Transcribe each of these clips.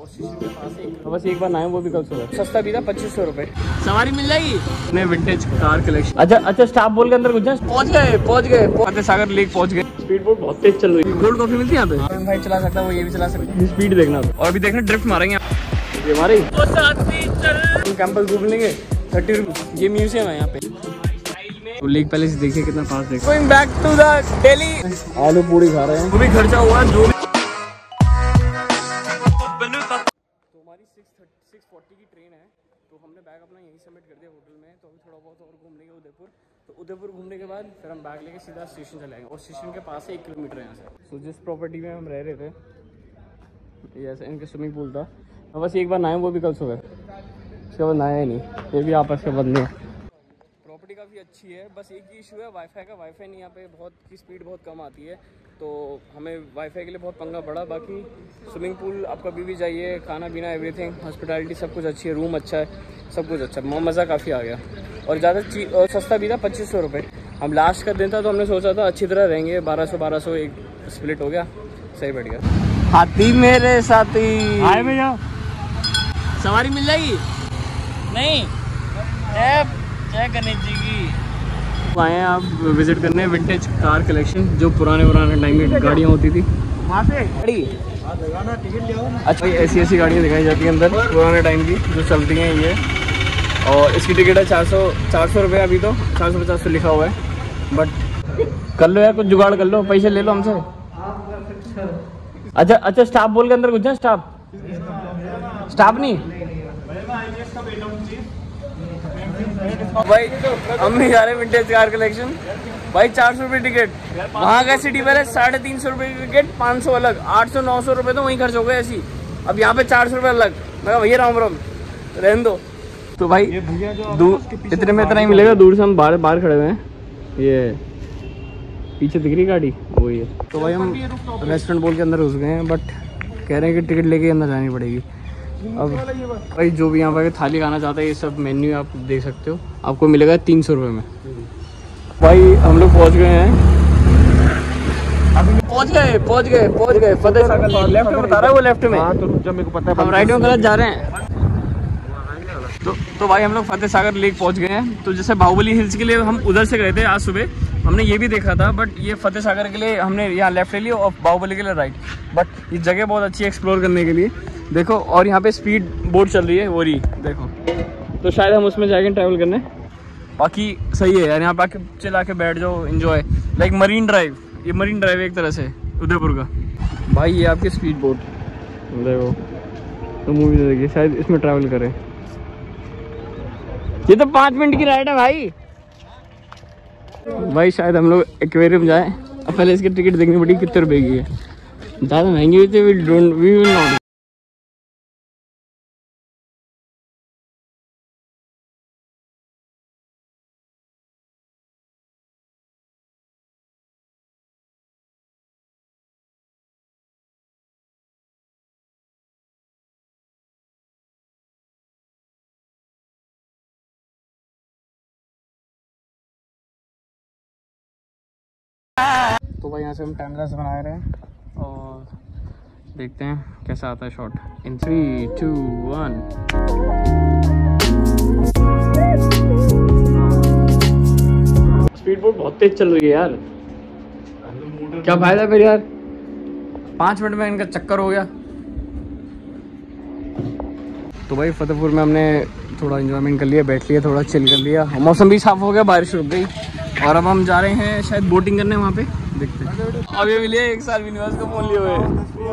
और स्टेशन के पास एक, बस एक बार ना है, वो भी कल सुबह। सस्ता भी था, 2500 रुपए सवारी मिल जाएगी। अपने विंटेज कार कलेक्शन। अच्छा स्टाफ बोल के अंदर घुस जाए। पहुंच गए फतेह सागर लेक पहुंच गए। स्पीड बोट बहुत तेज चल रही है। कोल्ड कॉफी मिलती है यहाँ पे। भाई चला सकता है वो, ये भी चला सकता है। स्पीड देखना। और अभी देखना ड्रिफ्ट मारेंगे ये हमारे कैंपस घूम लेंगे। 30 रुपीज। ये म्यूजियम है यहाँ पे। तो लेक पैलेस देखिए कितना फास्ट देखिए। Going back to the Delhi. आलू पूरी खा रहे हैं। वो भी खर्चा हुआ जो भी। तो हमारी 6:40 की ट्रेन है, तो हमने बैग अपना यहीं सबमिट कर दिया होटल में। तो अभी थोड़ा बहुत और घूम लेंगे उदयपुर। तो उदयपुर घूमने के बाद फिर हम बैग लेके सीधा स्टेशन चले जाएंगे। और स्टेशन के पास से 1 किलोमीटर है यहाँ से। तो जिस प्रॉपर्टी में हम रह रहे थे, ये ऐसा इनके स्विमिंग पूल था। बस एक बार नहाए, वो भी कल सुबह। उसके बाद नहाया ही नहीं। ये भी आपस के बंदे हैं। प्रॉपर्टी काफ़ी अच्छी है, बस एक ही इशू है वाईफाई का। वाईफाई नहीं, यहाँ पे बहुत की स्पीड बहुत कम आती है, तो हमें वाईफाई के लिए बहुत पंगा पड़ा। बाकी स्विमिंग पूल आप कभी भी जाइए, खाना पीना एवरीथिंग, हॉस्पिटैलिटी सब कुछ अच्छी है, रूम अच्छा है, सब कुछ अच्छा। मज़ा काफ़ी आ गया। और ज़्यादा और सस्ता भी था, 2500 रुपये। हम लास्ट का दिन था तो हमने सोचा था अच्छी तरह रहेंगे। 1200 एक स्प्लिट हो गया, सही बैठ गया। हाथी मेरे साथी आए भैया, सवारी मिल जाएगी नहीं? जय गणेश जी की। आए हैं आप विजिट करने विंटेज कार कलेक्शन, जो पुराने टाइम की गाड़ियाँ होती थी। वहाँ से गाड़ी अच्छा, ऐसी गाड़ियाँ दिखाई जाती हैं अंदर पुराने टाइम की जो चलती हैं ये। और इसकी टिकट है 400 रुपये। अभी तो 450 से लिखा हुआ है, बट कर लो यार, कुछ जुगाड़ कर लो, पैसे ले लो हमसे। अच्छा स्टाफ बोल के अंदर घुस जाए। स्टाफ नहीं भाई, हम नहीं जा रहे विंटेज कार कलेक्शन भाई। 400 रुपये टिकट, वहाँ का सिटी पैलेस 350 रुपये की टिकट, 500 अलग, 800-900 रुपये तो वहीं खर्च हो गए ऐसी। अब यहाँ पे 400 रुपये अलग। मैं भैया राम रहने दो। तो भाई इतने में इतना ही मिलेगा। दूर से हम बाहर खड़े हुए हैं। ये पीछे दिख रही गाड़ी, वही है। तो भाई हम रेस्टोरेंट बोल के अंदर घुस गए हैं, बट कह रहे हैं कि टिकट लेके अंदर जानी पड़ेगी। अब भाई जो भी यहाँ पर थाली खाना चाहता है, ये सब मेन्यू आप देख सकते हो, आपको मिलेगा 300 रुपये में। भाई हम लोग पहुँच गए हैं। पहुँच गए फतेह सागर। लेफ्ट में बता रहा है वो, लेफ्ट में। तो रुक जा, मेरे को पता है हम राइट में गलत जा रहे हैं। तो भाई हम लोग फतेह सागर लेक पहुँच गए हैं। तो जैसे बाहुबली हिल्स के लिए हम उधर से गए थे आज सुबह, हमने ये भी देखा था, बट ये फतेह सागर के लिए हमने यहाँ लेफ्ट ले लिया और बाहुबली के लिए राइट। बट ये जगह बहुत अच्छी है एक्सप्लोर करने के लिए, देखो। और यहाँ पे स्पीड बोट चल रही है, वो रही देखो। तो शायद हम उसमें जाएंगे ट्रैवल करने। बाकी सही है यार, यहाँ पे आके चला के बैठ जाओ, एंजॉय लाइक मरीन ड्राइव। ये मरीन ड्राइव है एक तरह से उदयपुर का। भाई ये आपकी स्पीड बोट देखो, तो मूवी देखिए, शायद इसमें ट्रैवल करें। ये तो 5 मिनट की राइड है भाई। शायद हम लोग एक्वेरियम जाए। अब पहले इसकी टिकट देखनी पड़ी कितने रुपए की है। ज़्यादा महंगी हुई थी, वी विल नॉट। तो भाई यहाँ से हम टाइम लैप्स बना रहे हैं और देखते हैं कैसा आता है शॉट। इन 3, 2, 1। स्पीड बोट बहुत तेज चल रही है यार, क्या फायदा फिर यार। 5 मिनट में इनका चक्कर हो गया। तो भाई फतेहपुर में हमने थोड़ा एंजॉयमेंट कर लिया, बैठ लिया, थोड़ा चिल कर लिया। मौसम भी साफ हो गया, बारिश रुक गई। और अब हम जा रहे हैं शायद बोटिंग करने वहाँ पे, देखते हैं। अब ये मिले 1 साल यूनिवर्स को फोन लिए हुए।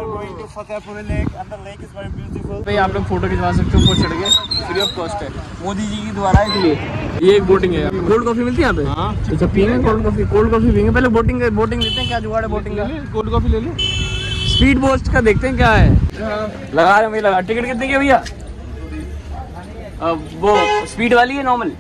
भाई आप लोग फोटो खिंचवा सकते हो ऊपर चढ़ के, फ्री ऑफ कॉस्ट है, मोदी जी की द्वारा है इसलिए। ये एक बोटिंग है। कोल्ड कॉफी मिलती है यहाँ पे? अच्छा पियेंगे कोल्ड कॉफी पीएंगे। पहले बोटिंग लेते हैं, क्या जुगाड़ है बोटिंग का? कोल्ड कॉफी ले लो। स्पीड बोट का देखते हैं क्या है। लगा रहे हैं भैया, टिकट कितने की भैया? वो स्पीड वाली है नॉर्मल?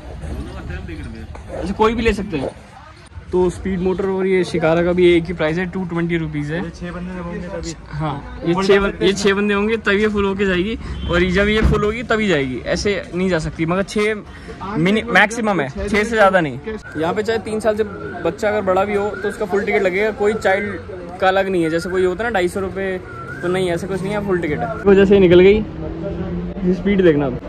अच्छा कोई भी ले सकते हैं। तो स्पीड मोटर और ये शिकारा का भी एक ही प्राइस है, 220 रुपीज़ है। 6 बंदे होंगे। हाँ ये 6 बंदे होंगे तभी ये फुल होके जाएगी, और जब ये फुल होगी तभी जाएगी, ऐसे नहीं जा सकती। मगर 6 मैक्सिमम है, 6 से ज़्यादा नहीं। यहाँ पे चाहे 3 साल से बच्चा अगर बड़ा भी हो तो उसका फुल टिकट लगेगा, कोई चाइल्ड का अलग नहीं है। जैसे कोई होता है ना 250 रुपये तो नहीं, ऐसा कुछ नहीं है, फुल टिकट है। वजह से निकल गई, स्पीड देखना। अब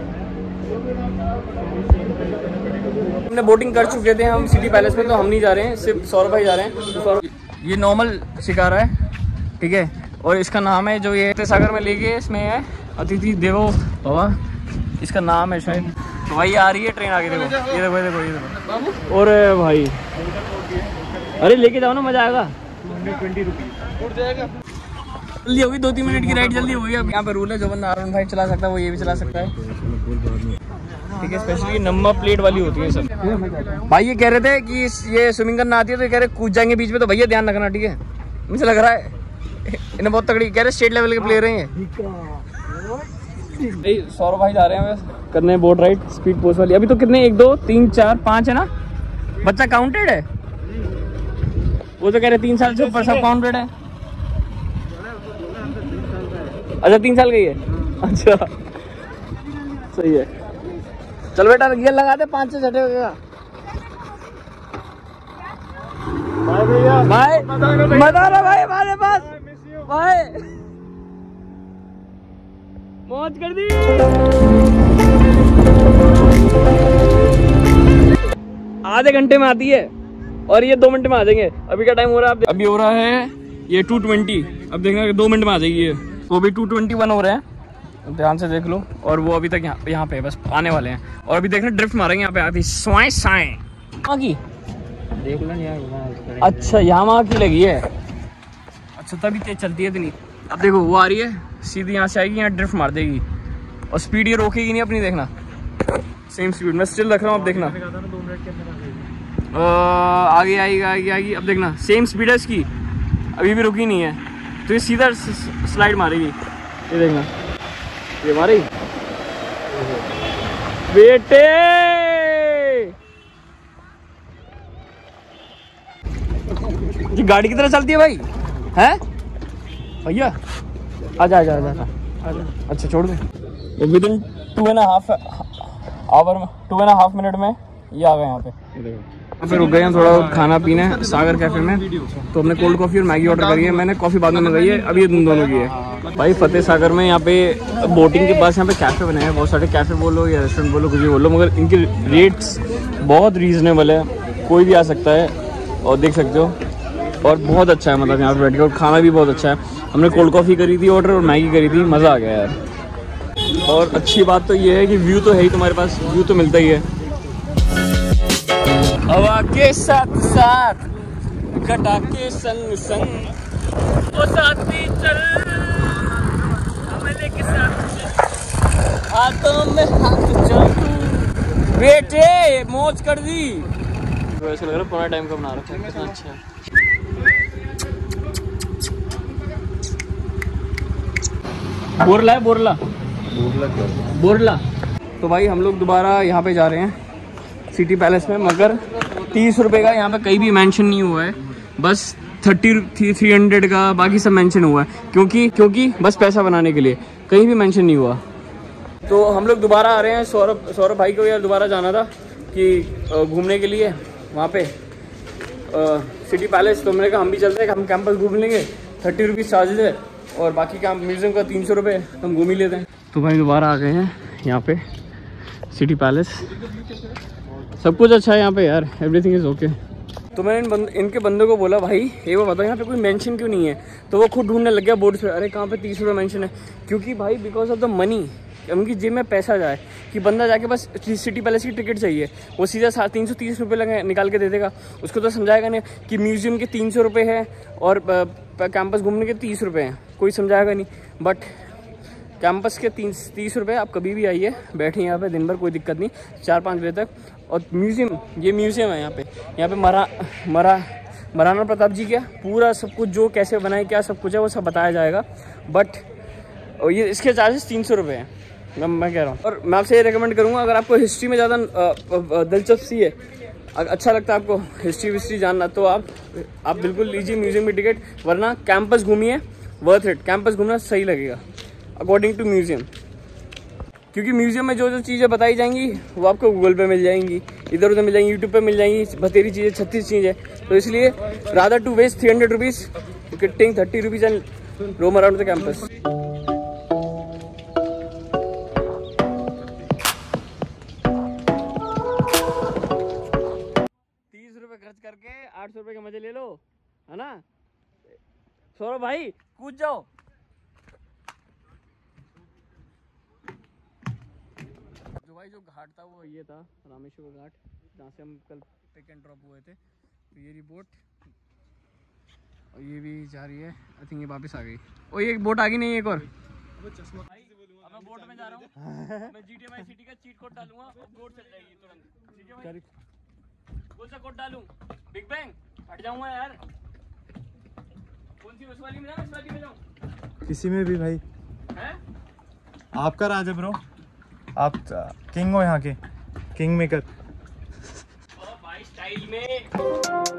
हमने बोटिंग कर चुके थे हम सिटी पैलेस में, तो हम नहीं जा रहे हैं, सिर्फ सौरभ भाई जा रहे हैं। तो ये नॉर्मल शिकारा है, ठीक है, और इसका नाम है जो ये सागर में ले गए, इसमें है अतिथि देवो भव, इसका नाम है शायद। तो भाई आ रही है ट्रेन आगे, देखो ये देखो ये देखो ये देखो। और भाई अरे लेके जाओ ना, मजा आएगा। 20 रुपये उठ जाएगा। जल्दी होगी, 2-3 मिनट की राइड जल्दी होगी। अब यहाँ पे रूल है, जो बंदा R15 चला सकता है वो ये भी चला सकता है, ठीक है। स्पेशली नंबर प्लेट वाली होती है सब। भाई ये कह रहे थे कि ये स्विमिंग करना आती है, तो ये कह रहे कूद जाएंगे बीच में, तो भैया ध्यान रखना, ठीक है। मुझे लग रहा है इन्हें बहुत तगड़ी, कह रहे स्टेट लेवल के प्लेयर हैं ये। सौरभ भाई जा रहे हैं करने बोट राइड, स्पीड पोस्ट वाली। अभी तो कितने, 1 2 3 4 5 है ना, बच्चा काउंटेड है। वो तो कह रहे 3 साल से ऊपर सब काउंटेड है। अच्छा 3 साल का ही है, अच्छा सही है। चल बेटा गियर लगा दे, 5 से चढ़े होगा। बाय भैया, बाय, मजा रहा भाई हमारे पास, बाय, मौज कर दी। आधे घंटे में आती है और ये 2 मिनट में आ जाएंगे। अभी का टाइम हो रहा है, अभी हो रहा है ये 2:20। अब देखना 2 मिनट में आ जाएगी ये। वो भी 2:21 हो रहे हैं, ध्यान से देख लो। और वो अभी तक यहाँ पे बस आने वाले हैं। और अभी देखना ड्रिफ्ट मारेंगे यहाँ पे आती स्वाएं साएं की, देख लो यार। अच्छा यहाँ वहाँ की लगी है, अच्छा तभी तेज चलती है इतनी। अब देखो वो आ रही है, सीधी यहाँ से आएगी, यहाँ ड्रिफ्ट मार देगी और स्पीड ये रोकेगी नहीं अपनी, देखना सेम स्पीड मैं स्टिल रख रहा हूँ। अब देखना आगे आएगी आगे आएगी। अब देखना सेम स्पीड है इसकी, अभी भी रुकी नहीं है, तो ये सीधा स्लाइड मारेगी। ये देखना ये मारी बेटे, ये गाड़ी की तरह चलती है भाई, हैं भैया? आजा आजा आजा आजा। अच्छा छोड़ दे। विदिन 2.5 मिनट में ये आ गए यहाँ पे। फिर रुक गए हैं थोड़ा खाना पीना सागर कैफे में, तो हमने कोल्ड कॉफ़ी और मैगी ऑर्डर करी है। मैंने कॉफ़ी बाद में मंगाई है, अभी तुम दोनों की है। भाई फतेह सागर में यहाँ पे बोटिंग के पास यहाँ पे कैफ़े बने हैं बहुत सारे, कैफ़े बोलो या रेस्टोरेंट बोलो कुछ भी बोलो, मगर इनके रेट्स बहुत रीज़नेबल है, कोई भी आ सकता है और देख सकते हो। और बहुत अच्छा है, मतलब यहाँ पे बैठ के, और खाना भी बहुत अच्छा है। हमने कोल्ड कॉफ़ी करी थी ऑर्डर और मैगी करी थी, मज़ा आ गया यार। और अच्छी बात तो ये है कि व्यू तो है ही तुम्हारे पास, व्यू तो मिलता ही है। हवा के साथ साथ घटा के संग संग ओ साथी चल, हमें के साथ हाथों में हाथ चल बेटे, मौज कर दी। तो ऐसा लग रहा है पुराना टाइम का बना रखा है, कितना अच्छा है। बोरला है, बोरला बोरला। तो भाई हम लोग दोबारा यहाँ पे जा रहे हैं सिटी पैलेस में, मगर 30 रुपये का यहाँ पे कहीं भी मेंशन नहीं हुआ है, बस 300 का बाकी सब मेंशन हुआ है, क्योंकि बस पैसा बनाने के लिए, कहीं भी मेंशन नहीं हुआ। तो हम लोग दोबारा आ रहे हैं, सौरभ भाई को यार दोबारा जाना था कि घूमने के लिए वहाँ पे सिटी पैलेस। तो मैंने कहा हम भी चलते हैं, हम कैंपस घूम लेंगे, 30 रुपीज़ चार्जेज है और बाकी का म्यूज़ियम का 300 रुपये, हम घूम ही लेते हैं। तो भाई दोबारा आ गए हैं यहाँ पे सिटी पैलेस, सब कुछ अच्छा है यहाँ पे यार, एवरीथिंग इज़ ओके। तो मैंने इनके बंदों को बोला भाई एक बार बताओ यहाँ पे कोई मेंशन क्यों नहीं है, तो वो खुद ढूंढने लग गया बोर्ड पे, अरे कहाँ पे 30 रुपये मेंशन है, क्योंकि भाई बिकॉज ऑफ द मनी, उनकी जेब में पैसा जाए कि बंदा जाके बस सिटी पैलेस की टिकट चाहिए, वो सीधा 330 रुपये लगे निकाल के दे देगा, उसको तो समझाएगा नहीं कि म्यूज़ियम के 300 रुपये है और कैंपस घूमने के 30 रुपये हैं, कोई समझाएगा नहीं। बट कैंपस के 30 रुपये, आप कभी भी आइए, बैठे यहाँ पे दिन भर, कोई दिक्कत नहीं, 4-5 बजे तक। और म्यूज़ियम, ये म्यूज़ियम है यहाँ पे महाराणा प्रताप जी का पूरा सब कुछ, जो कैसे बनाए क्या सब कुछ है वो सब बताया जाएगा। बट ये इसके चार्जेस 300 रुपये हैं, मैं कह रहा हूँ। और मैं आपसे ये रिकमेंड करूँगा, अगर आपको हिस्ट्री में ज़्यादा दिलचस्पी है, अच्छा लगता है आपको हिस्ट्री जानना, तो आप बिल्कुल लीजिए म्यूज़ियम की टिकट, वरना कैंपस घूमिए, वर्थ इट, कैंपस घूमना सही लगेगा अकॉर्डिंग टू म्यूज़ियम, क्योंकि म्यूज़ियम में जो जो चीज़ें बताई जाएंगी वो आपको गूगल पे मिल जाएंगी, इधर उधर मिल जाएंगी, यूट्यूब पे मिल जाएंगी, बतेरी चीज़ें 36 चीज़ें। तो इसलिए rather to waste 300 rupees getting 30 rupees and roam around the campus. 30 रुपए खर्च करके 800 रुपए के मजे ले लो, है ना सौरभ भाई, कूद जाओ। जो घाट था वो ये था रामेश्वर घाट, जहाँ से हम कल पिक एंड ड्रॉप हुए थे। तो ये रही बोट और ये भी जा रही है। आई थिंक ये वापस आ गई। और ये बोट आ गई नहीं, एक और अब मैं बोट में जा रहा हूँ। मैं GTA Vice City का चीट कोड डालूंगा और बोट चल जाएगी तुरंत। ठीक है भाई, कौन सा कोड डालूं? Big bang? हट जाऊंगा यार। कौन सी उस वाली में जाऊं, इस वाली में जाऊं? किसी में भी भाई। हैं? आपका राज है ब्रो, आप किंग हो यहाँ के, किंग मेकर। ओ भाई स्टाइल में।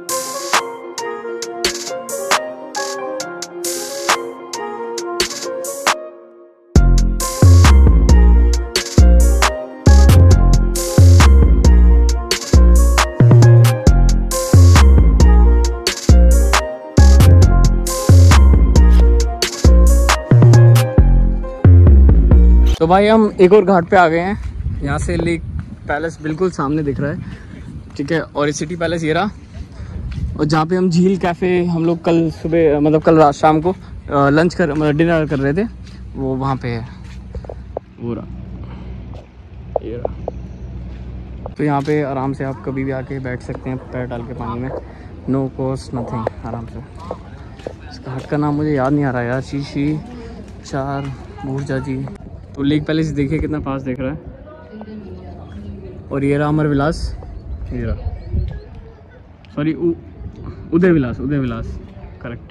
तो भाई हम एक और घाट पे आ गए हैं। यहाँ से लेक पैलेस बिल्कुल सामने दिख रहा है, ठीक है। और सिटी पैलेस ये रहा, और जहाँ पे हम झील कैफ़े हम लोग कल सुबह मतलब कल रात शाम को लंच कर मतलब डिनर कर रहे थे, वो वहाँ पे है, वो रहा, ये रहा। तो यहाँ पे आराम से आप कभी भी आके बैठ सकते हैं पैर डाल के पानी में, नो कॉस्ट नथिंग, आराम से। इस घाट का नाम मुझे याद नहीं आ रहा यार, शीशी चार भूरजा जी। तो लेक पैलेस देखिए कितना पास देख रहा है। और ये रहा अमर विलास, ये रहा, सॉरी उदय विलास, उदय विलास करेक्ट।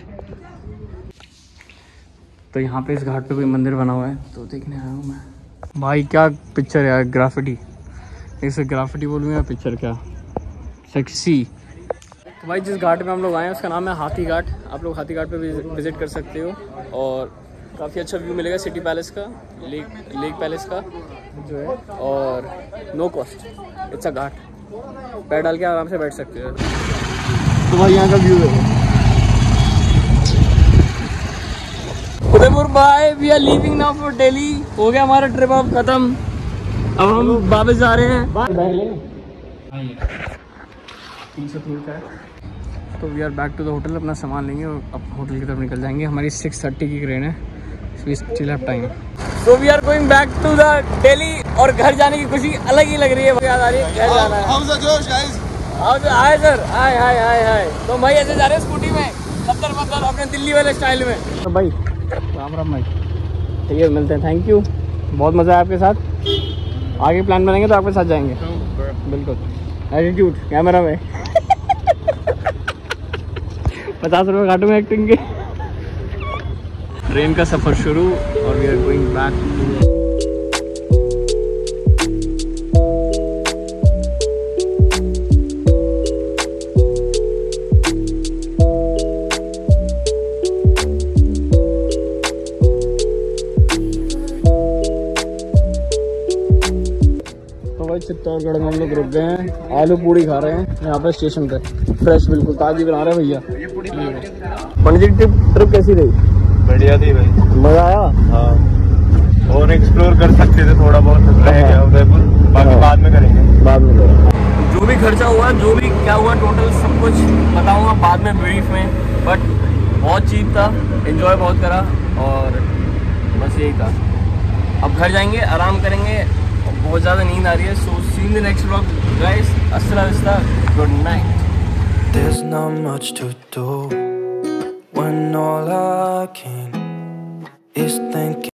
तो यहाँ पे इस घाट पे कोई मंदिर बना हुआ है, तो देखने आया हूँ मैं। भाई क्या पिक्चर है यार, ग्राफिटी, इसे ग्राफिटी बोलूँ या पिक्चर क्या, सेक्सी। तो भाई जिस घाट पे हम लोग आए हैं उसका नाम है हाथी घाट। आप लोग हाथी घाट पे विजिट कर सकते हो और काफ़ी अच्छा व्यू मिलेगा सिटी पैलेस का, लेक पैलेस का जो है, और no cost, it's a ghat, पैर डाल के आराम से बैठ सकते हो। तो भाई यहाँ का व्यू है Udaipur. Bye, we are leaving now for Delhi. हो गया हमारा ट्रिप अब खत्म, अब हम वापस जा रहे हैं। बैग लेंगे 303 का है। तो we are back to the hotel, अपना सामान लेंगे और अब होटल की तरफ निकल जाएंगे। हमारी 6:30 की ट्रेन है, we still have time. So we are going back to the Delhi और घर जाने की खुशी अलग ही लग रही है, याद आ रही है घर जाना है। How's the josh guys? Hi sir, hi hi hi hi. तो भाई ऐसे जा रहे हैं स्कूटी में लत्तर अपने दिल्ली वाले स्टाइल में। तो भाई राम राम भाई, ठीक है मिलते हैं, थैंक यू, बहुत मज़ा आया आपके साथ। आगे प्लान बनाएंगे तो आपके साथ जाएंगे बिल्कुल। एटीट्यूड कैमरा में 50 रुपये काटो में एक्टिंग के। ट्रेन का सफ़र शुरू और वी आर गोइंग बैक। तो भाई चित्तौड़गढ़ में हम लोग रुक गए हैं, आलू पूड़ी खा रहे हैं यहाँ पे स्टेशन पे, फ्रेश बिल्कुल ताजी बना रहे हैं भैया। पंडित जी ट्रिप कैसी रही? बढ़िया थी भाई, मजा आया। हाँ, और एक्सप्लोर कर सकते थे थोड़ा बहुत, रह गया उदयपुर, बाकी बाद में करेंगे, बाद में जो भी खर्चा हुआ, जो भी क्या हुआ टोटल सब कुछ बताऊंगा बाद में ब्रीफ में। बट बहुत चीप था, एंजॉय बहुत करा और बस यही था। अब घर जाएंगे, आराम करेंगे, बहुत ज़्यादा नींद आ रही है। So see in the next vlog guys, अस्सलाम वालेकुम, good night. There's not much to do when all I can is think